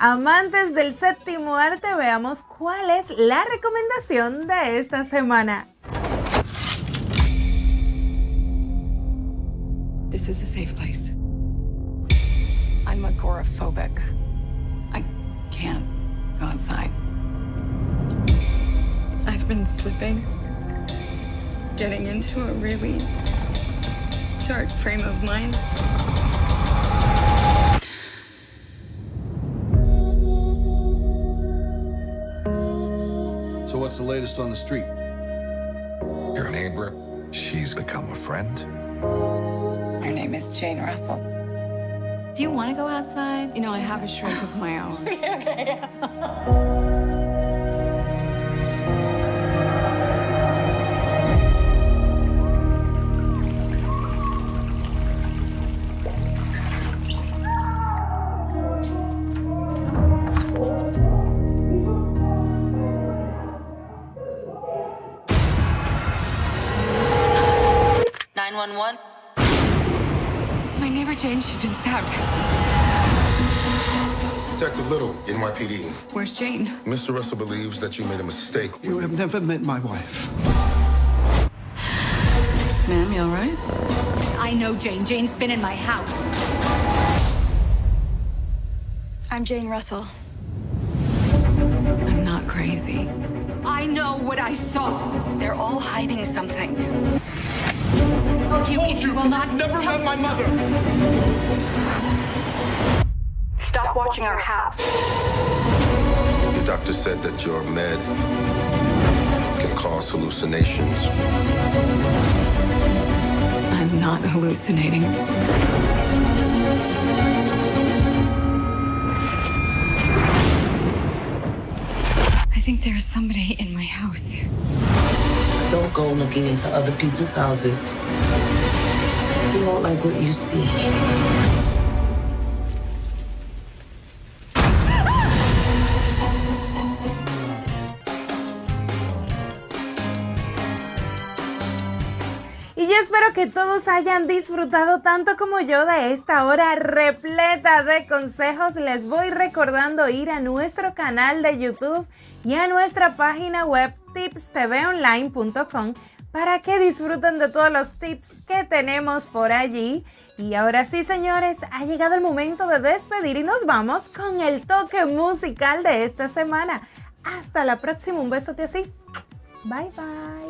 Amantes del séptimo arte, veamos cuál es la recomendación de esta semana. This is a safe place. I'm agoraphobic. I can't go outside. I've been slipping, getting into a really dark frame of mind. So what's the latest on the street? Your neighbor, she's become a friend. Her name is Jane Russell. Do you want to go outside? You know, I have a shrink of my own. My neighbor Jane, she's been stabbed. Detective Little, NYPD. Where's Jane? Mr. Russell believes that you made a mistake. You have never met my wife. Ma'am, you all right? I know Jane. Jane's been in my house. I'm Jane Russell. I'm not crazy. I know what I saw. They're all hiding something. You will not Never met my mother. Stop watching our house. The doctor said that your meds can cause hallucinations. I'm not hallucinating. I think there's somebody in my house. Don't go looking into other people's houses. You won't like what you see. Y yo espero que todos hayan disfrutado tanto como yo de esta hora repleta de consejos. Les voy recordando ir a nuestro canal de YouTube y a nuestra página web tipstvonline.com para que disfruten de todos los tips que tenemos por allí. Y ahora sí, señores, ha llegado el momento de despedir y nos vamos con el toque musical de esta semana. Hasta la próxima, un besote así. Bye, bye.